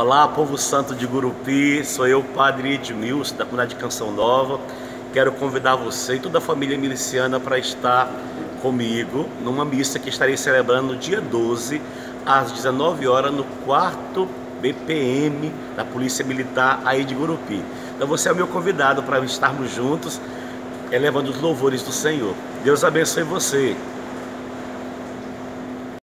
Olá, povo santo de Gurupi, sou eu, Padre Edmilson, da comunidade de Canção Nova. Quero convidar você e toda a família miliciana para estar comigo numa missa que estarei celebrando no dia 12, às 19 horas, no 4º BPM da Polícia Militar aí de Gurupi. Então você é o meu convidado para estarmos juntos, elevando os louvores do Senhor. Deus abençoe você.